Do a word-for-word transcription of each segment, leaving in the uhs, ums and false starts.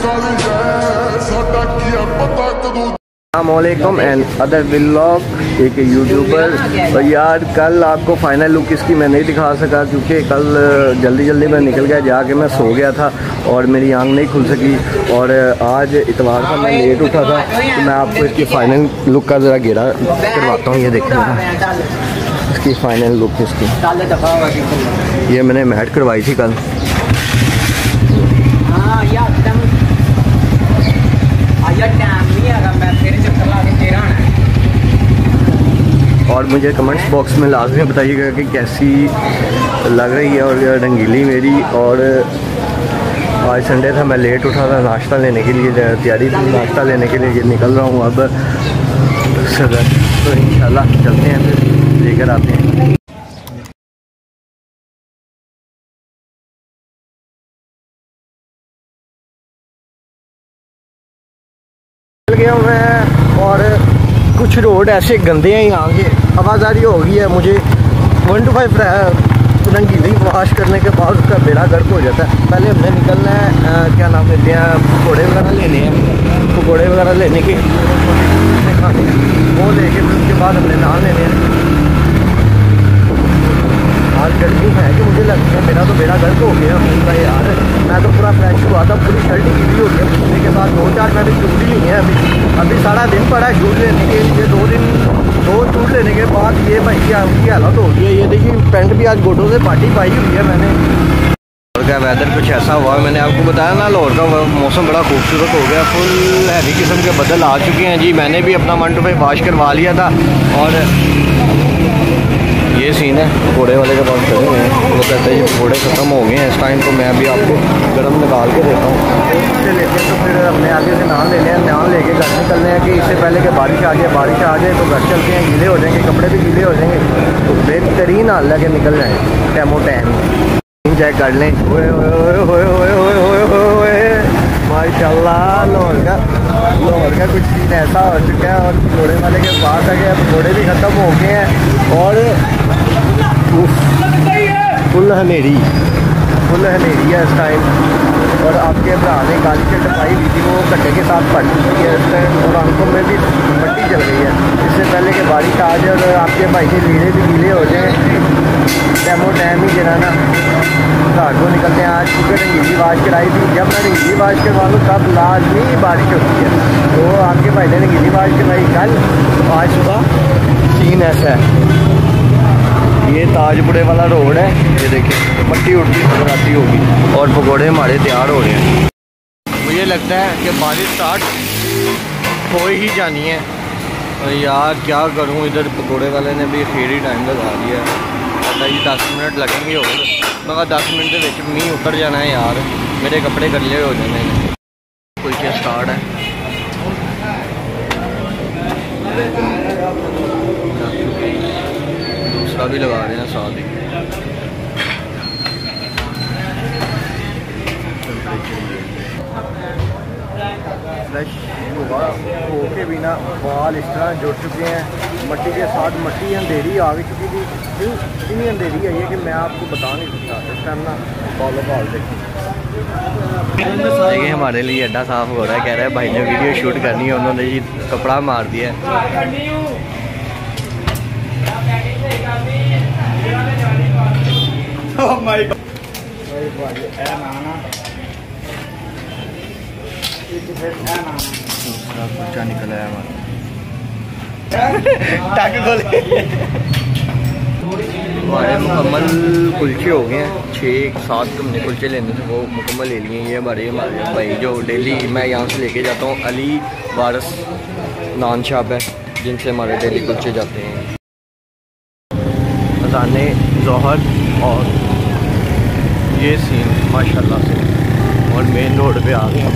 अस्सलामुअलैकुम and other vlog एक YouTuber. और यार कल आपको फाइनल लुक इसकी मैं नहीं दिखा सका क्योंकि कल जल्दी जल्दी मैं निकल गया, जाके मैं सो गया था और मेरी आंख नहीं खुल सकी। और इतवार का मैं लेट उठा था, तो मैं आपको इसकी फ़ाइनल लुक का ज़रा घेरा करवाता हूँ। ये देखिए इसकी फ़ाइनल लुक इसकी, ये मैंने मैट करवाई थी कल। और मुझे कमेंट्स बॉक्स में लाजमी बताइएगा कि कैसी लग रही है और रंगीली मेरी। और आज संडे था, मैं लेट उठा था, नाश्ता लेने के लिए तैयारी थी, नाश्ता लेने के लिए निकल रहा हूँ अब सदर। तो इंशाल्लाह चलते हैं, फिर लेकर आते हैं। चल गया मैं और कुछ रोड ऐसे गंदे हैं यहाँ के, आवाजारी हो गई है। मुझे वन टू फाइव रंगीली वाश करने के बाद उसका बेड़ा गर्क हो जाता है। पहले हमने निकलना है आ, क्या नाम लेते हैं, पकौड़े वगैरह लेने हैं। पकौड़े वगैरह लेने के खाने वो लेके फिर उसके बाद हमने नान लेने हैं। आज गर्मी है कि मुझे लगता है मेरा तो बेड़ा गर्क हो गया पूरा यार। मैं तो पूरा फ्रेश हुआ था, पूरी शर्ट गीली हो गई है। उसके बाद दो चार मैंने शूट ही ली है। अभी अभी सारा दिन पड़ा है शूट लेने के लिए। दो दिन दो शूट लेने के बाद ये भाई की की हालत हो गई है। ये देखिए पैंट भी आज गोटों से पार्टी पाई हुई है मैंने। लाहौर का वेदर कुछ ऐसा हुआ, मैंने आपको बताया ना, लाहौर का मौसम बड़ा खूबसूरत हो गया। फुल हैवी किस्म के बादल आ चुके हैं जी। मैंने भी अपना वन टू फाइव वाश करवा लिया था। और ये सीन है पकौड़े वाले के पास खड़े हुए हैं। वो कहते हैं ये पकौड़े ख़त्म हो गए हैं इस टाइम, तो मैं अभी आपको गर्म निकाल के देता हूँ। इससे लेते हैं तो फिर हमने आगे से नान ले लिया, नान लेके घर निकलने हैं कि इससे पहले कि बारिश आ जाए। बारिश आ जाए तो घर चलते हैं, गीले हो जाएंगे, कपड़े भी गीले हो जाएंगे, तो बेहतरीन हाल लगे निकल जाए टैमो टैम इंजॉय कर लें। माशाल्लाह लाहौर का लाहौर का कुछ सीन ऐसा हो चुका है। और पकौड़े वाले के पास आ गए, पकौड़े भी ख़त्म हो गए हैं। और फुल हनेरी फुल हनेरी है इस टाइम। और आपके भरा ने गाड़ी से टपाई हुई थी, वो गड्ढे के साथ पड़ चुकी है इस टाइम। और आंखों में भी मट्टी चल गई है। इससे पहले कि बारिश आ जाए और आपके भाई के लीड़े भी गीले हो जाए, टैमो टैम ही गिरा ना घर को निकलते हैं। आज क्योंकि रंगीली वाश कराई थी, जब मैं रंगीली वाश करवा लूँ तब लाजमी बारिश होती है। तो आपके भाई ने रंगीली वाश करवाई कल, आज सुबह सीन ऐसा है। ये ताजपुरे वाला रोड है, ये देखिए मट्टी उड़ती नजर आती होगी और पकौड़े हमारे तैयार हो रहे हैं। मुझे लगता है कि बारिश स्टार्ट हो ही जानी है। और यार क्या करूं, इधर पकौड़े वाले ने भी आखिरी टाइम लगा दिया है। पता ही दस मिनट लगेंगे और मैं कहा दस मिनट के मीह उतर जाना है यार, मेरे कपड़े गले हो जाने हैं। कुछ स्टार्ट है, दूसरा भी लगा रहे हैं साथ ही। फ्रेश होके भी ना बाल इस तरह जुड़ चुके हैं मट्टी के साथ। मट्टी अंधेरी आ गई चुकी थी, इतनी अंधेरी है ये कि मैं आपको बता नहीं सकता। इस टाइम ना बालों बाल देखिए देखिए हमारे लिए अड्डा साफ हो रहा है। कह रहा है भाई ने वीडियो शूट करनी है, उन्होंने जी कपड़ा मार दिया है। Oh my God. दूसरा कुल्चा निकला है हमारा। हमारे मुकम्मल कुल्चे हो गए हैं, छः सात हमने कुल्चे लेने थे वो मुकम्मल ले लिए। ये हमारे हमारे भाई जो डेली मैं यहाँ से लेके जाता हूँ, अली वारस नान शॉप है, जिनसे हमारे डेली कुल्चे जाते हैं। अज़ाने ज़ोहर और ये सीन माशाल्लाह से। और मेन रोड पे आ गए।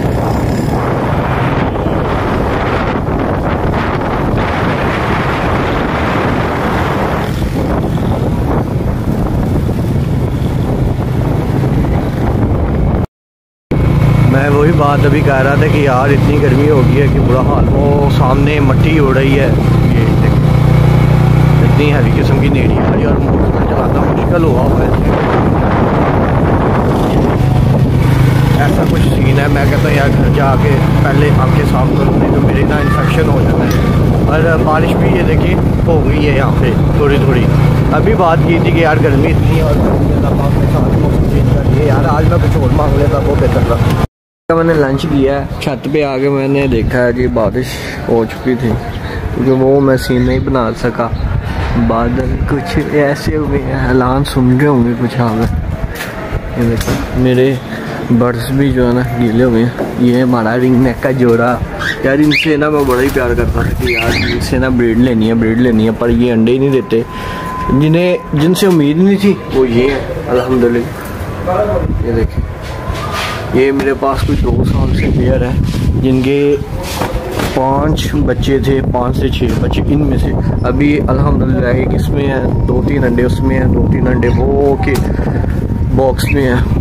मैं वही बात अभी कह रहा था कि यार इतनी गर्मी हो गई है कि बुरा हाल। वो सामने मट्टी उड़ रही है, ये इतनी हैवी किस्म की नेड़ी है यार, मोटरसाइकिल चलाना मुश्किल हुआ हुआ है। ऐसा कुछ सीन है। मैं कहता हूँ यार घर जाके पहले आंखें साफ करो, नहीं तो मेरे ना इन्फेक्शन हो जाता है। और बारिश भी ये देखिए हो गई है यहाँ पे थोड़ी थोड़ी। अभी बात की थी कि यार गर्मी इतनी है और गर्मी अपने साथ मौसम चेंज कर लिए यार, आज मैं कुछ और मांग लेता वो बेहतर था। मैंने लंच किया है, छत पे आके मैंने देखा है कि बारिश हो चुकी थी, क्योंकि वो मैं सीन नहीं बना सका। बादल कुछ ऐसे हुए हैं, ऐलान सुन रहे होंगे कुछ आ गए। ये देखो मेरे बर्ड्स भी जो है ना गीले हुए हैं। ये हमारा रिंग नेक का जोड़ा यार, इनसे ना मैं बड़ा ही प्यार करता था कि यार इनसे ना ब्रीड लेनी है ब्रीड लेनी है, पर ये अंडे ही नहीं देते। जिन्हें जिनसे उम्मीद नहीं थी वो ये है अल्हम्दुलिल्लाह। ये देखें, ये मेरे पास कोई दो साल से पेयर है, जिनके पांच बच्चे थे, पाँच से छः बच्चे। इनमें से अभी अल्हम्दुलिल्लाह एक इसमें है, दो तीन अंडे उसमें हैं, दो तीन अंडे वो के बॉक्स में हैं।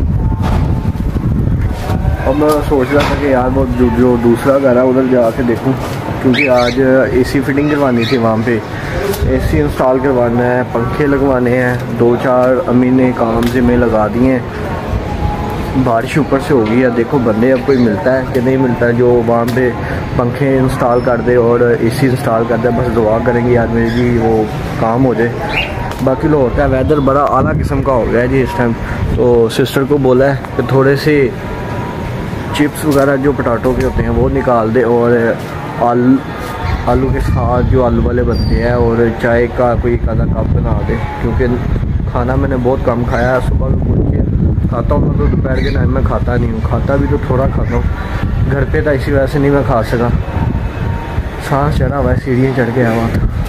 अब मैं सोच रहा था कि यार वो जो, जो दूसरा घर है उधर जाके देखूं, क्योंकि आज एसी फिटिंग करवानी थी वहाँ पे। एसी इंस्टॉल करवाना है, पंखे लगवाने हैं, दो चार अम्मी ने काम से में लगा दिए हैं। बारिश ऊपर से हो गई है, देखो बंदे अब कोई मिलता है कि नहीं मिलता है जो वहाँ पे पंखे इंस्टॉल कर दे और एसी इंस्टॉल कर दे। बस दुआ करेंगे यार मेरी जी वो काम हो जाए। बाकी लो होता है, वेदर बड़ा आला किस्म का हो गया है जी इस टाइम। तो सिस्टर को बोला है कि थोड़े से चिप्स वगैरह जो पटाटो के होते हैं वो निकाल दे, और आलू आलू के साथ जो आलू वाले बनते हैं, और चाय का कोई आधा कप बना दे, क्योंकि खाना मैंने बहुत कम खाया है। सुबह में कुछ खाता हूँ मैं तो दोपहर के टाइम में खाता नहीं हूँ, खाता भी तो थोड़ा खाता हूँ। घर पे था इसी वजह से नहीं मैं खा सका। सांस चढ़ा हुआ है, सीढ़ियाँ चढ़ के आया हुआ था।